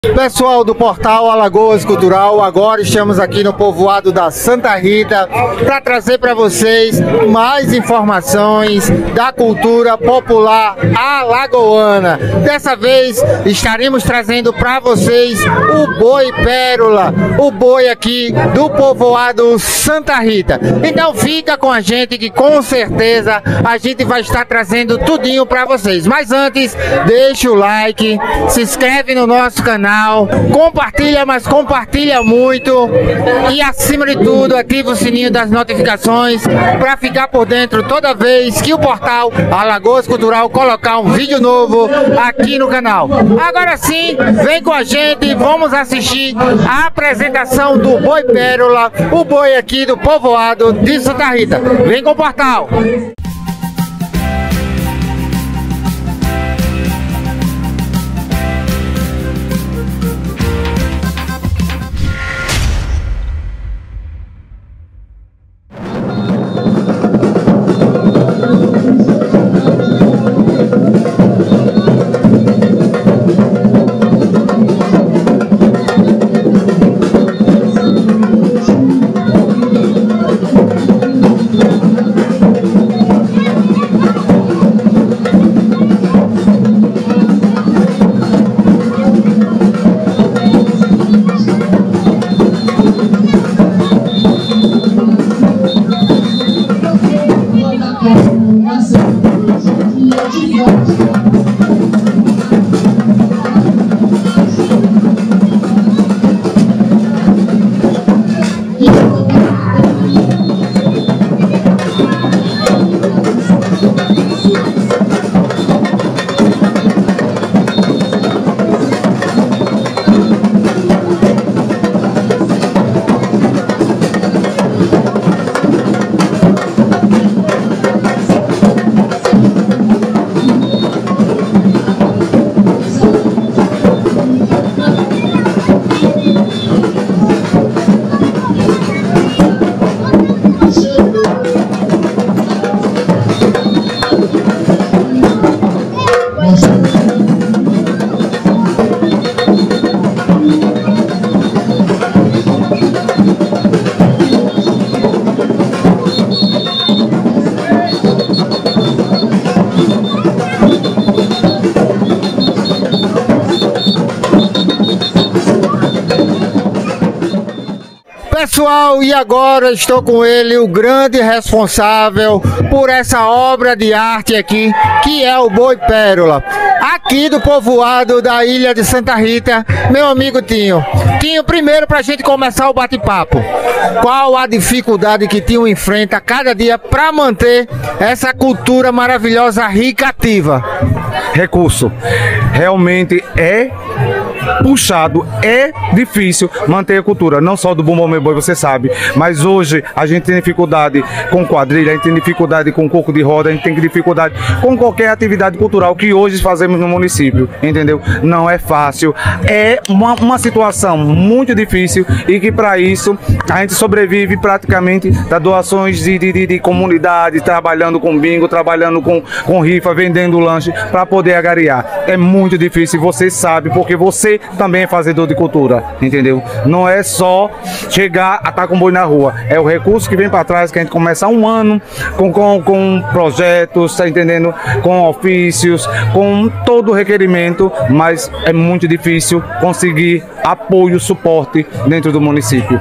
Pessoal do portal Alagoas Cultural, agora estamos aqui no povoado da Santa Rita para trazer para vocês mais informações da cultura popular alagoana. Dessa vez estaremos trazendo para vocês o boi pérola, o boi aqui do povoado Santa Rita. Então fica com a gente que com certeza a gente vai estar trazendo tudinho para vocês. Mas antes, deixa o like, se inscreve no nosso canal, compartilha, mas compartilha muito e acima de tudo ativa o sininho das notificações para ficar por dentro toda vez que o portal Alagoas Cultural colocar um vídeo novo aqui no canal. Agora sim, vem com a gente e vamos assistir a apresentação do boi pérola, o boi aqui do povoado de Santa Rita. Vem com o portal. Pessoal, e agora estou com ele, o grande responsável por essa obra de arte aqui, que é o boi pérola, aqui do povoado da ilha de Santa Rita, meu amigo Tinho. Tinho, primeiro para a gente começar o bate-papo, qual a dificuldade que Tinho enfrenta cada dia para manter essa cultura maravilhosa, rica, ativa? Recurso. Realmente é puxado, é difícil manter a cultura, não só do Bumba Meu Boi, você sabe, mas hoje a gente tem dificuldade com quadrilha, a gente tem dificuldade com coco de roda, a gente tem dificuldade com qualquer atividade cultural que hoje fazemos no município, entendeu? Não é fácil, é uma situação muito difícil e que para isso a gente sobrevive praticamente das doações de comunidade, trabalhando com bingo, trabalhando com rifa, vendendo lanche para poder agariar. É muito difícil, você sabe, porque você também é fazedor de cultura, entendeu? Não é só chegar a estar com boi na rua, é o recurso que vem para trás, que a gente começa um ano com projetos, tá entendendo? Com ofícios, com todo o requerimento, mas é muito difícil conseguir apoio, suporte dentro do município.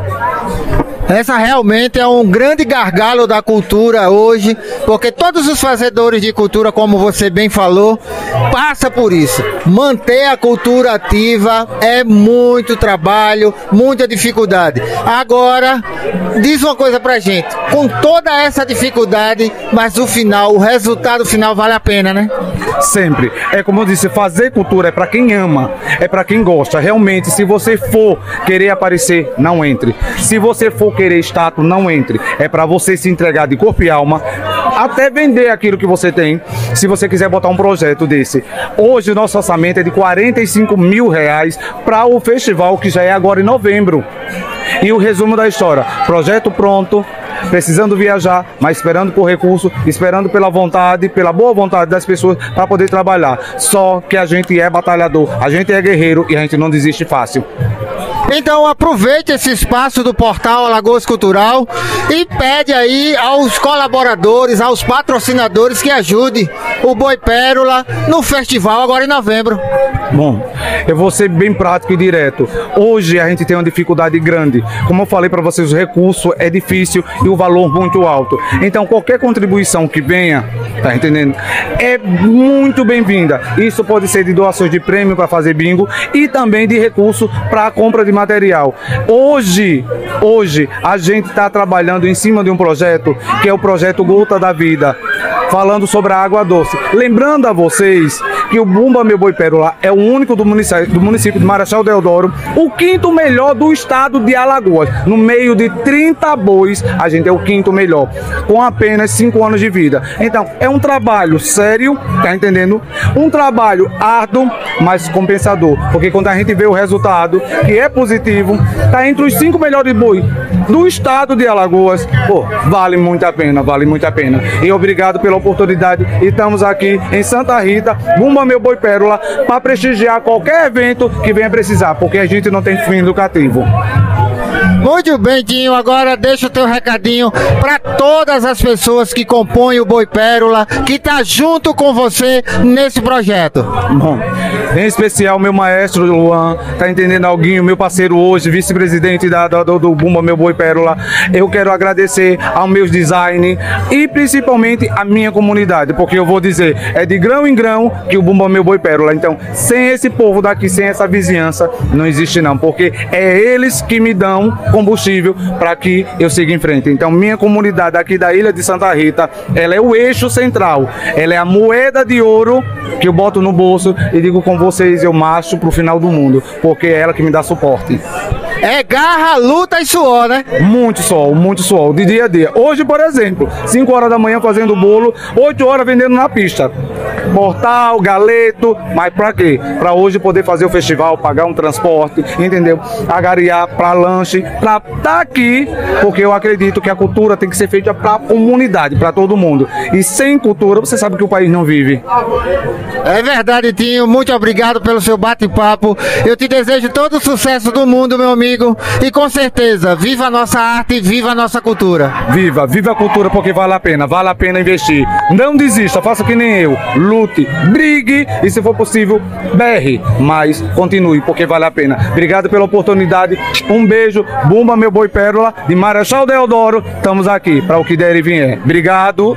Essa realmente é um grande gargalo da cultura hoje, porque todos os fazedores de cultura, como você bem falou, passa por isso. Manter a cultura ativa é muito trabalho, muita dificuldade. Agora, diz uma coisa pra gente, com toda essa dificuldade, mas o final, o resultado final vale a pena, né? Sempre. É como eu disse, fazer cultura é para quem ama, é para quem gosta. Realmente, se você for querer aparecer, não entre. Se você for querer status, não entre. É para você se entregar de corpo e alma, até vender aquilo que você tem, se você quiser botar um projeto desse. Hoje o nosso orçamento é de R$45 mil para o festival, que já é agora em novembro. E o resumo da história, projeto pronto, precisando viajar, mas esperando por recurso, esperando pela vontade, pela boa vontade das pessoas para poder trabalhar. Só que a gente é batalhador, a gente é guerreiro e a gente não desiste fácil. Então aproveite esse espaço do portal Alagoas Cultural e pede aí aos colaboradores, aos patrocinadores que ajude o Boi Pérola no festival agora em novembro. Bom, eu vou ser bem prático e direto. Hoje a gente tem uma dificuldade grande. Como eu falei para vocês, o recurso é difícil e o valor muito alto. Então qualquer contribuição que venha, tá entendendo? É muito bem-vinda. Isso pode ser de doações de prêmio para fazer bingo e também de recurso para a compra de material. Hoje a gente está trabalhando em cima de um projeto que é o projeto Gota da Vida, falando sobre a água doce. Lembrando a vocês que o Bumba Meu Boi Pérola é o único do município de Marechal Deodoro, o quinto melhor do estado de Alagoas. No meio de 30 bois, a gente é o quinto melhor, com apenas 5 anos de vida. Então, é um trabalho sério, tá entendendo? Um trabalho árduo, mas compensador, porque quando a gente vê o resultado, que é positivo, tá entre os 5 melhores bois do estado de Alagoas, pô, vale muito a pena, vale muito a pena. E obrigado pela oportunidade. E estamos aqui em Santa Rita, Bumba Meu Boi Pérola, para prestigiar qualquer evento que venha precisar, porque a gente não tem fim lucrativo. Muito bem, Dinho, agora deixa o teu recadinho para todas as pessoas que compõem o Boi Pérola, que tá junto com você nesse projeto. Bom, em especial meu maestro Luan, tá entendendo, Alguinho, meu parceiro hoje, vice-presidente do Bumba Meu Boi Pérola. Eu quero agradecer ao meu design e principalmente a minha comunidade, porque eu vou dizer, é de grão em grão que o Bumba Meu Boi Pérola. Então, sem esse povo daqui, sem essa vizinhança, não existe não, porque é eles que me dão combustível para que eu siga em frente. Então, minha comunidade aqui da Ilha de Santa Rita, ela é o eixo central, ela é a moeda de ouro que eu boto no bolso e digo com vocês, eu marcho pro final do mundo, porque é ela que me dá suporte. É garra, luta e suor, né? Muito suor, de dia a dia. Hoje, por exemplo, 5 horas da manhã fazendo bolo, 8 horas vendendo na pista. Portal, galeto, mas pra quê? Pra hoje poder fazer o festival, pagar um transporte, entendeu? Agariar pra lanche, pra tá aqui, porque eu acredito que a cultura tem que ser feita pra comunidade, pra todo mundo. E sem cultura, você sabe que o país não vive. É verdade, Tinho. Muito obrigado pelo seu bate-papo. Eu te desejo todo o sucesso do mundo, meu amigo. E com certeza, viva a nossa arte, viva a nossa cultura. Viva a cultura, porque vale a pena investir. Não desista, faça que nem eu. Lute, brigue e, se for possível, berre. Mas continue, porque vale a pena. Obrigado pela oportunidade. Um beijo. Bumba Meu Boi Pérola, de Marechal Deodoro. Estamos aqui para o que der e vier. Obrigado.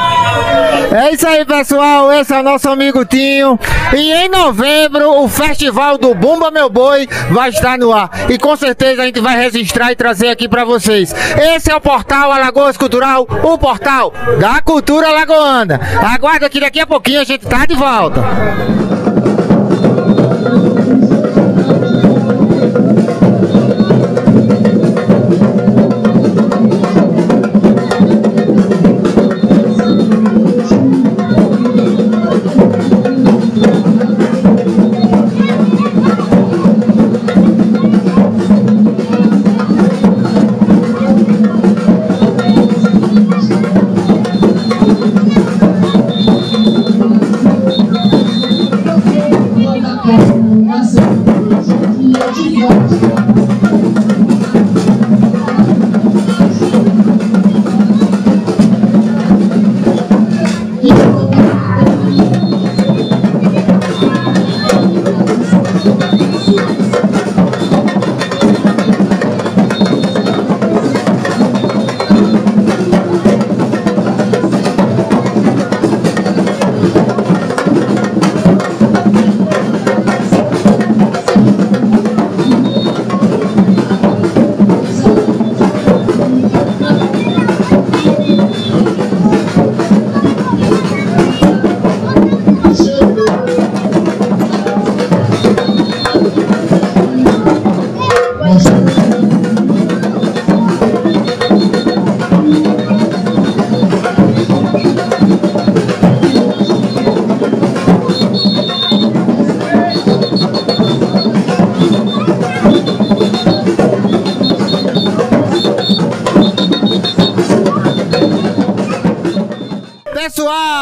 É isso aí, pessoal, esse é o nosso amigo Tinho. E em novembro o festival do Bumba Meu Boi vai estar no ar. E com certeza a gente vai registrar e trazer aqui pra vocês. Esse é o portal Alagoas Cultural, o portal da cultura alagoana. Aguarda que daqui a pouquinho a gente tá de volta.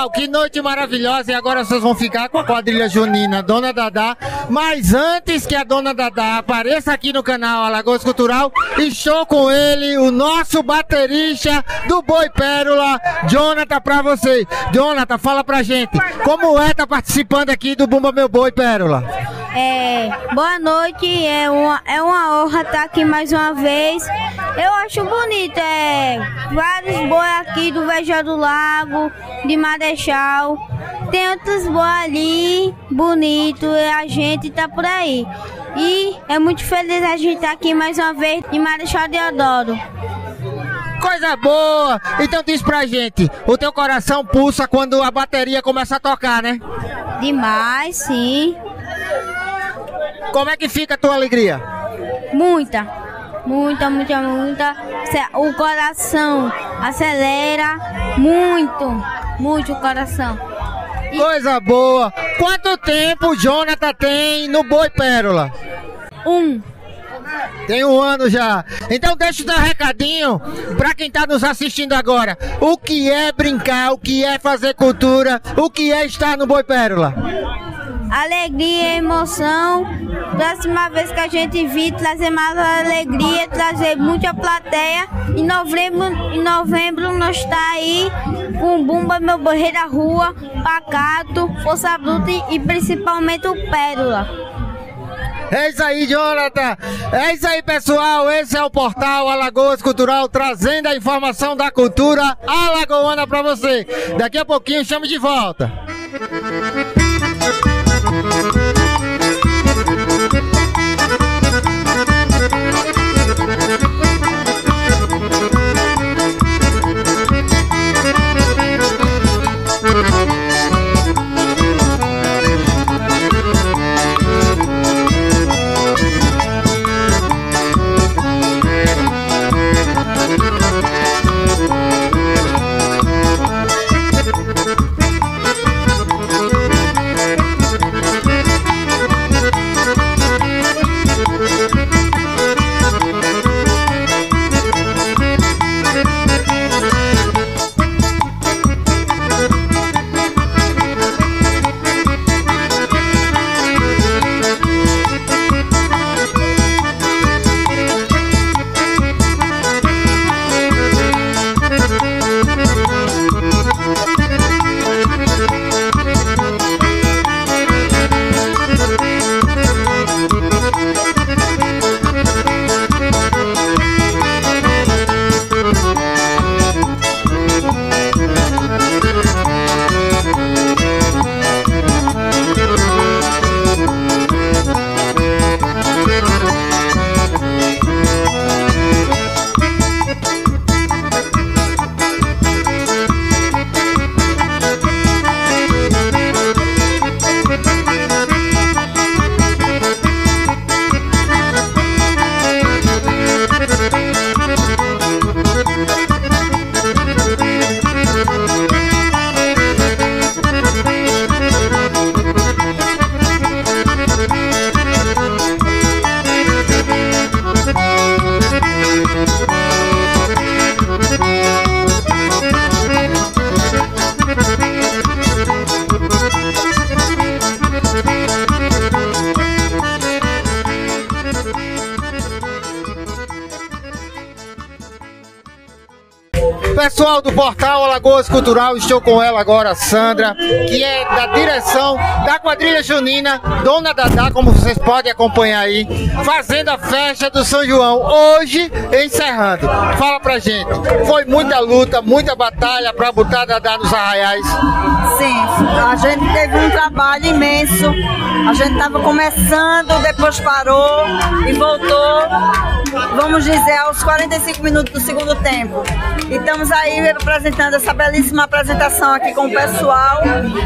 Pessoal, que noite maravilhosa. E agora vocês vão ficar com a quadrilha junina Dona Dadá. Mas antes que a Dona Dadá apareça aqui no canal Alagoas Cultural, estou com ele, o nosso baterista do Boi Pérola, Jonathan, pra vocês. Jonathan, fala pra gente, como é estar participando aqui do Bumba Meu Boi Pérola? Boa noite, é uma honra estar aqui mais uma vez. Eu acho bonito, vários boi aqui do Vejão do Lago, de Marechal. Tem outros boi ali, bonito, e a gente tá por aí. E é muito feliz a gente estar aqui mais uma vez de Marechal Deodoro. Coisa boa! Então diz pra gente, o teu coração pulsa quando a bateria começa a tocar, né? Demais, sim. Como é que fica a tua alegria? Muita. O coração acelera muito o coração. Coisa boa! Quanto tempo o Jonathan tem no Boi Pérola? Tem 1 ano já. Então deixa eu dar um recadinho pra quem tá nos assistindo agora. O que é brincar, o que é fazer cultura, o que é estar no Boi Pérola? Alegria e emoção. Próxima vez que a gente vir, trazer mais alegria, trazer muita plateia. Em novembro nós tá aí com Bumba Meu Boi Rei da Rua, Pacato, Força Bruta e principalmente o Pérola. É isso aí, Jonathan. É isso aí, pessoal. Esse é o portal Alagoas Cultural, trazendo a informação da cultura alagoana pra você. Daqui a pouquinho chamo de volta. Pessoal do portal Alagoas Cultural, estou com ela agora, Sandra, que é da direção da quadrilha junina Dona Dadá, como vocês podem acompanhar aí, fazendo a festa do São João, hoje encerrando. Fala pra gente, foi muita luta, muita batalha pra botar Dadá nos arraiais? Sim, a gente teve um trabalho imenso, a gente estava começando, depois parou e voltou, vamos dizer, aos 45 minutos do segundo tempo. E estamos aí apresentando essa belíssima apresentação aqui com o pessoal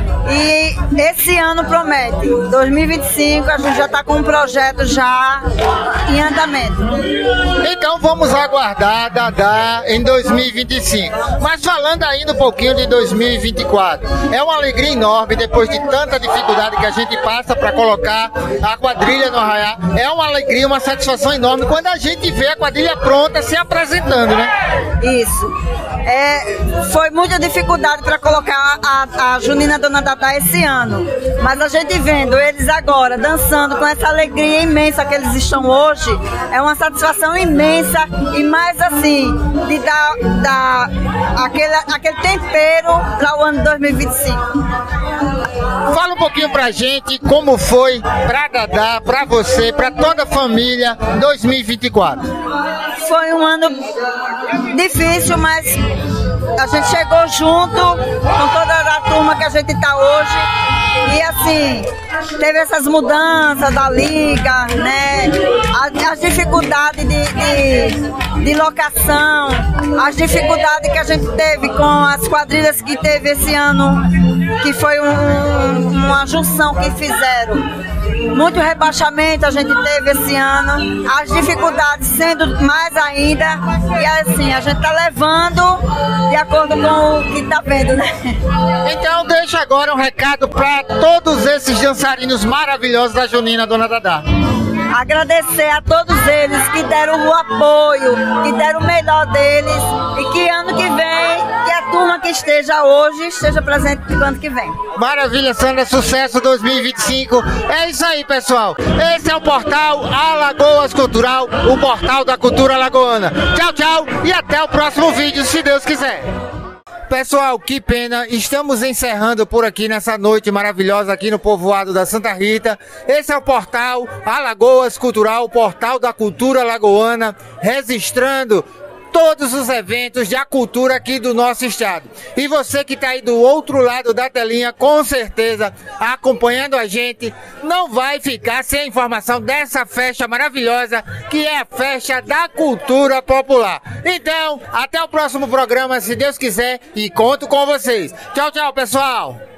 e esse ano promete, 2025 a gente já está com um projeto já em andamento. Então vamos aguardar Dadá em 2025. Mas falando ainda um pouquinho de 2024, é uma alegria enorme depois de tanta dificuldade que a gente passa para colocar a quadrilha no arraial. É uma alegria, uma satisfação enorme quando a gente vê a quadrilha pronta se apresentando, né? Isso. Foi muita dificuldade para colocar a Junina Dona Dadá esse ano. Mas a gente vendo eles agora dançando com essa alegria imensa que eles estão hoje, é uma satisfação imensa e mais assim, de dar aquele tempero para o ano 2025. Fala um pouquinho pra gente como foi pra Dadá, pra você, pra toda a família 2024. Foi um ano difícil, mas a gente chegou junto com toda a turma que a gente tá hoje. E assim, teve essas mudanças da liga, né? As dificuldades de locação, as dificuldades que a gente teve com as quadrilhas que teve esse ano, que foi uma junção que fizeram. Muito rebaixamento a gente teve esse ano, as dificuldades sendo mais ainda, e assim, a gente tá levando de acordo com o que tá vendo, né? Então deixa agora um recado para todos esses dançarinos maravilhosos da Junina Dona Dadá. Agradecer a todos eles que deram o apoio, que deram o melhor deles, e que ano que vem, que a turma que esteja hoje esteja presente no ano que vem. Maravilha, Sandra, sucesso 2025. É isso aí, pessoal. Esse é o portal Alagoas Cultural, o portal da cultura alagoana. Tchau, tchau e até o próximo vídeo, se Deus quiser. Pessoal, que pena, estamos encerrando por aqui nessa noite maravilhosa aqui no povoado da Santa Rita. Esse é o portal Alagoas Cultural, o portal da cultura alagoana, registrando todos os eventos da cultura aqui do nosso estado. E você que está aí do outro lado da telinha, com certeza, acompanhando a gente, não vai ficar sem a informação dessa festa maravilhosa, que é a festa da cultura popular. Então, até o próximo programa, se Deus quiser, e conto com vocês. Tchau, tchau, pessoal!